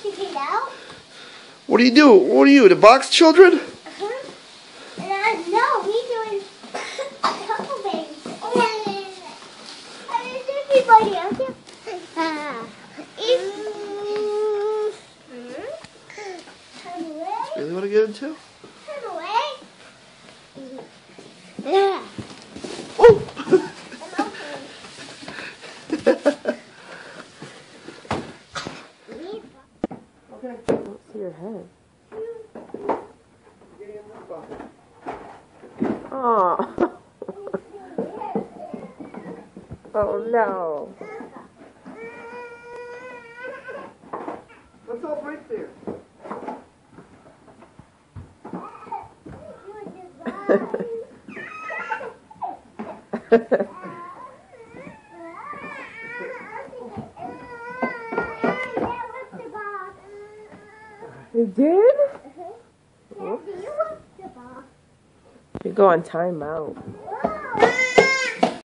to get out. What do you do? What are you, the box children? No, we're doing couple things. Everybody else here. Turn away. Really want to get into? Turn away. Yeah. Oh! I don't see your head. Oh. Oh no. Let's all break there. You did? You want the ball? You go on timeout.